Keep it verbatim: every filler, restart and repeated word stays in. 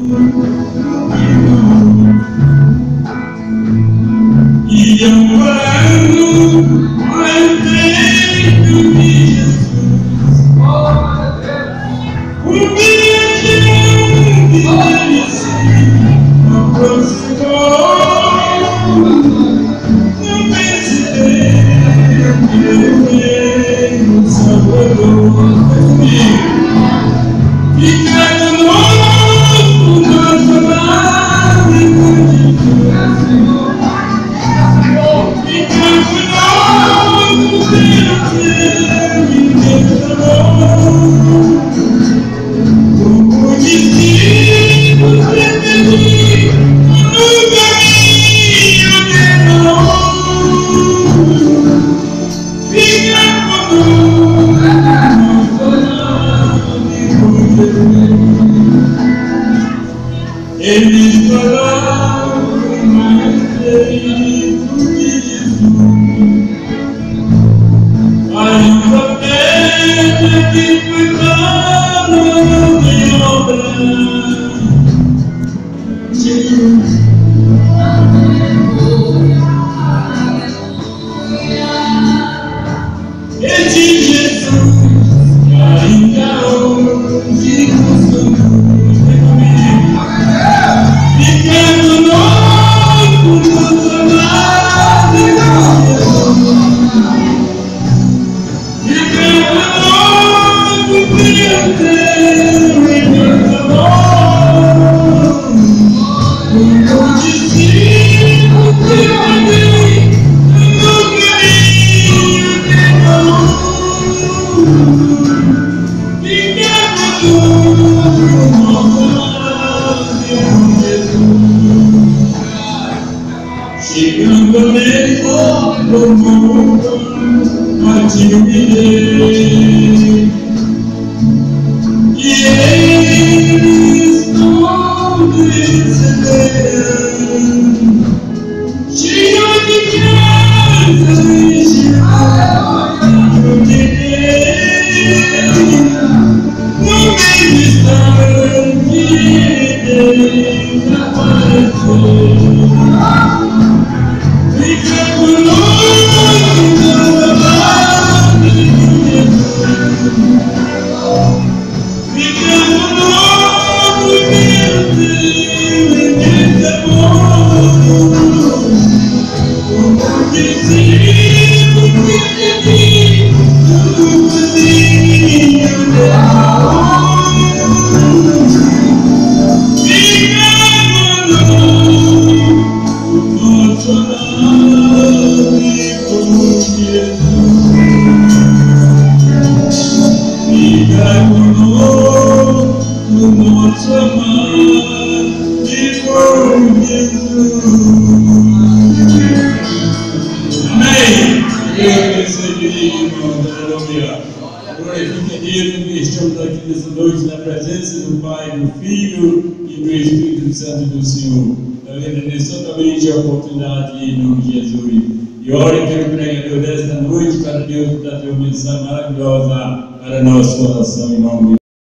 E amparando o peito de Jesus, o brilhante dele se aproximou. Não pensei que eu tenho Salvador. Fica conosco, nosso amado Jesus. Fica conosco, Deus meu e Deus amor. Como discípulos preferidos no caminho de amor. Fica conosco, eles falaram a respeito de Jesus, ainda pedra que foi dada em obra. Jesus, esse Jesus ainda hoje costuma. Chegando nele no mundo, partiu me e eles todos receberam, cheio de graça e cheio de Deus, no meio instante Deus apareceu. Fica conosco, nosso amado Jesus. Fica conosco, meu Deus e Deus amor. Como discípulos preferidos no caminho de amor. Fica conosco, nosso amado Jesus. Fica conosco, nosso amado Jesus. Amém. Eu recebi, irmãos, aleluia. Glorifique a Deus, porque estamos aqui nessa noite na presença do Pai, do Filho e do Espírito Santo do Senhor. Eu agradeço totalmente a oportunidade em nome de Jesus. E ore pelo pregador desta noite, para Deus dar a tua mensagem maravilhosa para nosso coração em nome de